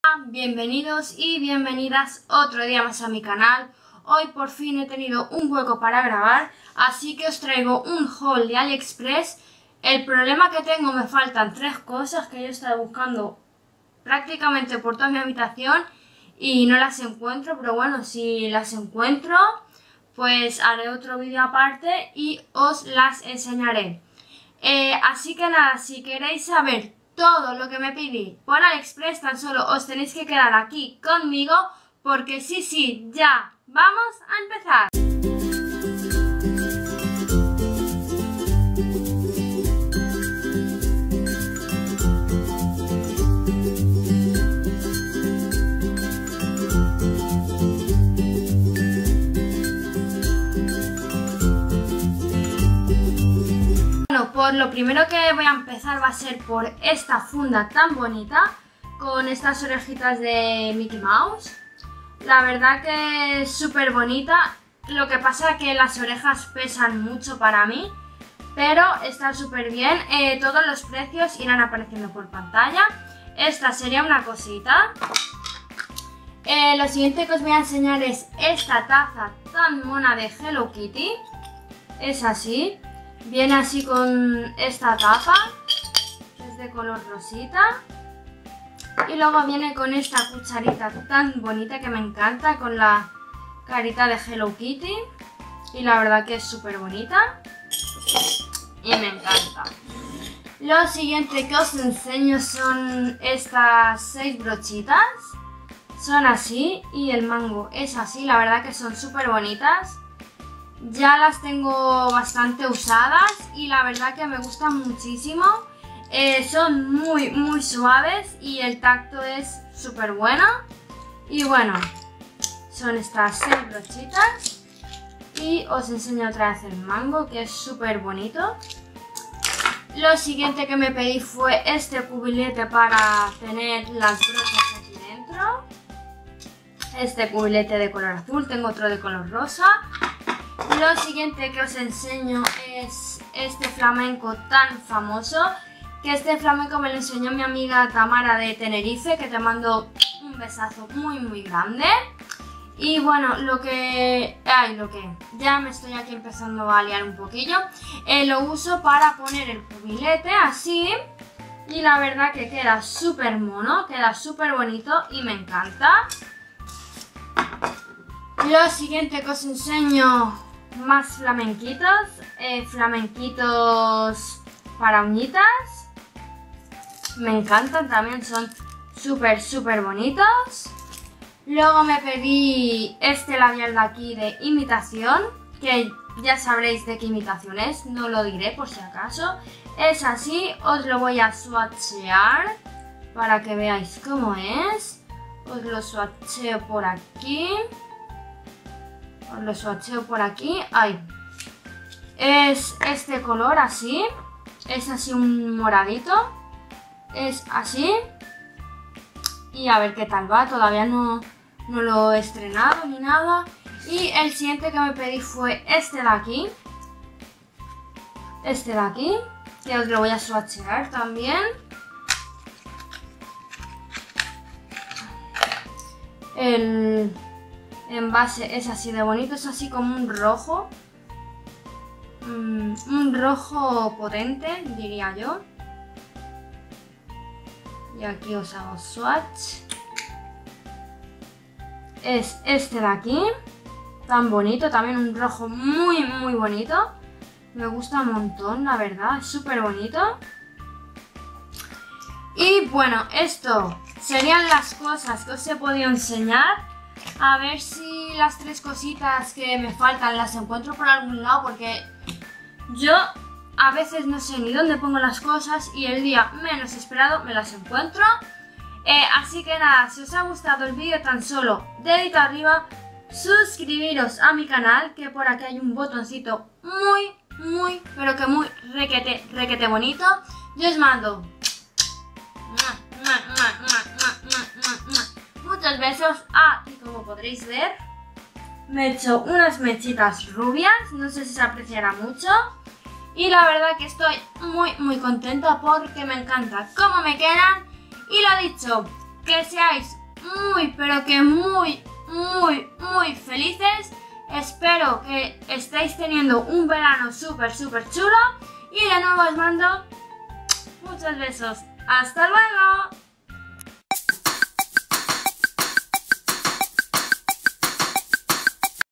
Bienvenidos y bienvenidas otro día más a mi canal. Hoy por fin he tenido un hueco para grabar, así que os traigo un haul de AliExpress. El problema que tengo, me faltan 3 cosas que yo he estado buscando prácticamente por toda mi habitación y no las encuentro, pero bueno, si las encuentro pues haré otro vídeo aparte y os las enseñaré. Así que nada, si queréis saber todo lo que me pedí por AliExpress, tan solo os tenéis que quedar aquí conmigo, porque sí, ya vamos a empezar. Por lo primero que voy a empezar va a ser por esta funda tan bonita con estas orejitas de Mickey Mouse. La verdad que es súper bonita, lo que pasa es que las orejas pesan mucho para mí, pero está súper bien. Todos los precios irán apareciendo por pantalla. Esta sería una cosita. Lo siguiente que os voy a enseñar es esta taza tan mona de Hello Kitty. Es así. Viene así con esta tapa, que es de color rosita. Y luego viene con esta cucharita tan bonita que me encanta, con la carita de Hello Kitty. Y la verdad que es súper bonita y me encanta. Lo siguiente que os enseño son estas 6 brochitas. Son así y el mango es así, la verdad que son súper bonitas. Ya las tengo bastante usadas y la verdad que me gustan muchísimo. Son muy suaves y el tacto es súper bueno. Y bueno, son estas 6 brochitas. Y os enseño otra vez el mango, que es súper bonito. Lo siguiente que me pedí fue este cubilete para tener las brochas aquí dentro. Este cubilete de color azul, tengo otro de color rosa. Lo siguiente que os enseño es este flamenco tan famoso, que este flamenco me lo enseñó mi amiga Tamara de Tenerife, que te mando un besazo muy grande. Y bueno, ya me estoy aquí empezando a liar un poquillo. Lo uso para poner el cubilete así y la verdad que queda súper mono, queda súper bonito y me encanta. Lo siguiente que os enseño, más flamenquitos, flamenquitos para uñitas. Me encantan, también son súper bonitos. Luego me pedí este labial de aquí de imitación, que ya sabréis de qué imitación es, no lo diré por si acaso. Es así, os lo voy a swatchear para que veáis cómo es. Os lo swatcheo por aquí. Os lo swatcheo por aquí. Ahí. Es este color así. Es así un moradito. Es así. Y a ver qué tal va. Todavía no lo he estrenado ni nada. Y el siguiente que me pedí fue este de aquí. Este de aquí. Que os lo voy a swatchear también. El envase es así de bonito, es así como un rojo potente, diría yo. Y aquí os hago swatch. Es este de aquí, tan bonito, también un rojo muy bonito. Me gusta un montón, la verdad, es súper bonito. Y bueno, esto serían las cosas que os he podido enseñar. A ver si las 3 cositas que me faltan las encuentro por algún lado, porque yo a veces no sé ni dónde pongo las cosas y el día menos esperado me las encuentro. Así que nada, si os ha gustado el vídeo, tan solo dedito arriba, suscribiros a mi canal, que por aquí hay un botoncito muy requete bonito. Yo os mando muchos besos. Y como podréis ver, me he hecho unas mechitas rubias, no sé si se apreciará mucho. Y la verdad que estoy muy contenta porque me encanta cómo me quedan. Y lo dicho, que seáis muy, pero que muy felices. Espero que estéis teniendo un verano súper chulo y de nuevo os mando muchos besos. ¡Hasta luego!